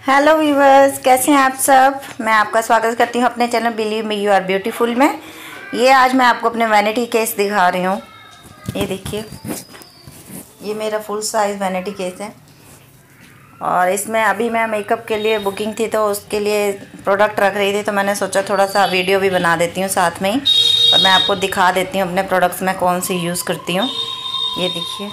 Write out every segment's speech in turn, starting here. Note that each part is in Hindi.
हेलो व्यूवर्स, कैसे हैं आप सब। मैं आपका स्वागत करती हूं अपने channel believe me you are beautiful में। ये आज मैं आपको अपने वैनिटी केस दिखा रही हूं। ये देखिए, ये मेरा फुल साइज़ वैनिटी केस है और इसमें अभी मैं मेकअप के लिए बुकिंग थी तो उसके लिए प्रोडक्ट रख रही थी, तो मैंने सोचा थोड़ा सा वीडियो भी बना देती हूँ साथ में ही और मैं आपको दिखा देती हूँ अपने प्रोडक्ट्स में कौन सी यूज़ करती हूँ। ये देखिए,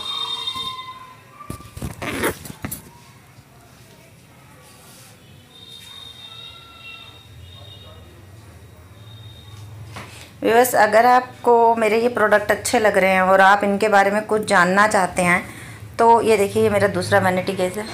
व्यूअर्स, अगर आपको मेरे ये प्रोडक्ट अच्छे लग रहे हैं और आप इनके बारे में कुछ जानना चाहते हैं तो ये देखिए, ये मेरा दूसरा वैनिटी केस है।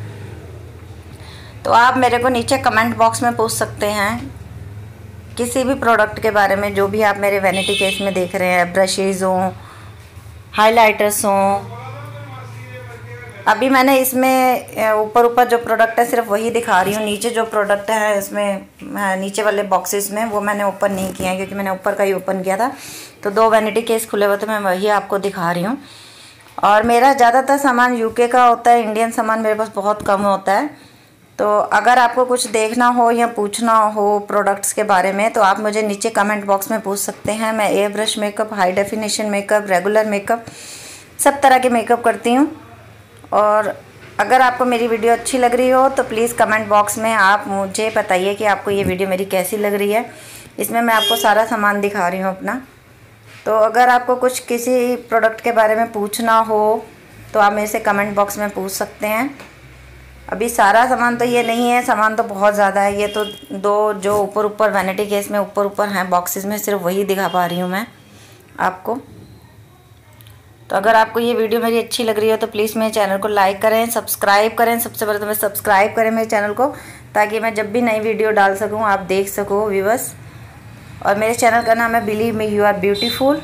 तो आप मेरे को नीचे कमेंट बॉक्स में पूछ सकते हैं किसी भी प्रोडक्ट के बारे में, जो भी आप मेरे वैनिटी केस में देख रहे हैं, ब्रशेज़ हों, हाइलाइटर्स हों। अभी मैंने इसमें ऊपर जो प्रोडक्ट है सिर्फ वही दिखा रही हूँ। नीचे जो प्रोडक्ट है इसमें नीचे वाले बॉक्सेस में वो मैंने ओपन नहीं किया है, क्योंकि मैंने ऊपर का ही ओपन किया था तो 2 वैनिटी केस खुले हुए थे, मैं वही आपको दिखा रही हूँ। और मेरा ज़्यादातर सामान यूके का होता है, इंडियन सामान मेरे पास बहुत कम होता है। तो अगर आपको कुछ देखना हो या पूछना हो प्रोडक्ट्स के बारे में तो आप मुझे नीचे कमेंट बॉक्स में पूछ सकते हैं। मैं airbrush makeup, high definition makeup, regular makeup, सब तरह के मेकअप करती हूँ। और अगर आपको मेरी वीडियो अच्छी लग रही हो तो प्लीज़ कमेंट बॉक्स में आप मुझे बताइए कि आपको ये वीडियो मेरी कैसी लग रही है। इसमें मैं आपको सारा सामान दिखा रही हूँ अपना। तो अगर आपको कुछ किसी प्रोडक्ट के बारे में पूछना हो तो आप मेरे से कमेंट बॉक्स में पूछ सकते हैं। अभी सारा सामान तो ये नहीं है, सामान तो बहुत ज़्यादा है। ये तो 2 जो ऊपर वैनिटी केस में ऊपर हैं बॉक्सेस में, सिर्फ वही दिखा पा रही हूँ मैं आपको। तो अगर आपको ये वीडियो मेरी अच्छी लग रही हो तो प्लीज़ मेरे चैनल को लाइक करें, सब्सक्राइब करें। सबसे पहले तो मैं सब्सक्राइब करें मेरे चैनल को, ताकि मैं जब भी नई वीडियो डाल सकूं आप देख सको व्यूअर्स। और मेरे चैनल का नाम है believe me you are beautiful,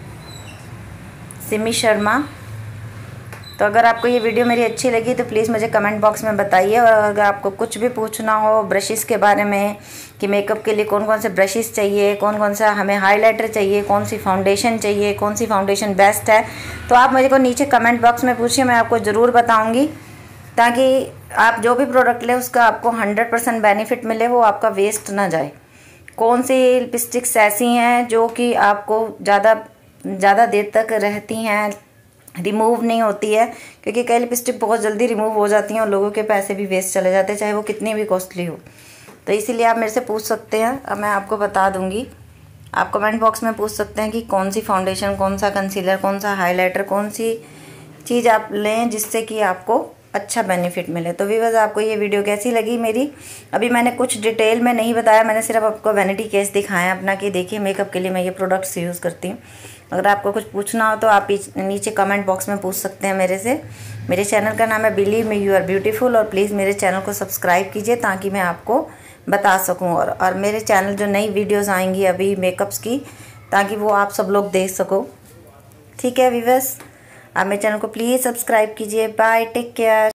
Simi Sharma. तो अगर आपको ये वीडियो मेरी अच्छी लगी तो प्लीज़ मुझे कमेंट बॉक्स में बताइए। और अगर आपको कुछ भी पूछना हो ब्रशेज़ के बारे में कि मेकअप के लिए कौन कौन से ब्रशेज़ चाहिए, कौन कौन सा हमें हाइलाइटर चाहिए, कौन सी फाउंडेशन चाहिए, कौन सी फाउंडेशन बेस्ट है, तो आप मुझे को नीचे कमेंट बॉक्स में पूछिए, मैं आपको ज़रूर बताऊँगी। ताकि आप जो भी प्रोडक्ट लें उसका आपको 100% बेनिफिट मिले, वो आपका वेस्ट ना जाए। कौन सी लिपस्टिक्स ऐसी हैं जो कि आपको ज़्यादा देर तक रहती हैं, रिमूव नहीं होती है, क्योंकि कई लिपस्टिक बहुत जल्दी रिमूव हो जाती हैं और लोगों के पैसे भी वेस्ट चले जाते हैं, चाहे वो कितनी भी कॉस्टली हो। तो इसीलिए आप मेरे से पूछ सकते हैं, अब मैं आपको बता दूंगी। आप कमेंट बॉक्स में पूछ सकते हैं कि कौन सी फाउंडेशन, कौन सा कंसीलर, कौन सा हाइलाइटर, कौन सी चीज़ आप लें जिससे कि आपको अच्छा बेनिफिट मिले। तो व्यूअर्स, आपको ये वीडियो कैसी लगी मेरी। अभी मैंने कुछ डिटेल में नहीं बताया, मैंने सिर्फ आपको वैनिटी केस दिखाया अपना कि देखिए मेकअप के लिए मैं ये प्रोडक्ट्स यूज़ करती हूँ। अगर आपको कुछ पूछना हो तो आप नीचे कमेंट बॉक्स में पूछ सकते हैं मेरे से। मेरे चैनल का नाम है believe me you are beautiful, और प्लीज़ मेरे चैनल को सब्सक्राइब कीजिए ताकि मैं आपको बता सकूं। और मेरे चैनल जो नई वीडियोस आएंगी अभी मेकअप्स की, ताकि वो आप सब लोग देख सको। ठीक है व्यूअर्स, आप मेरे चैनल को प्लीज़ सब्सक्राइब कीजिए। Bye, take care.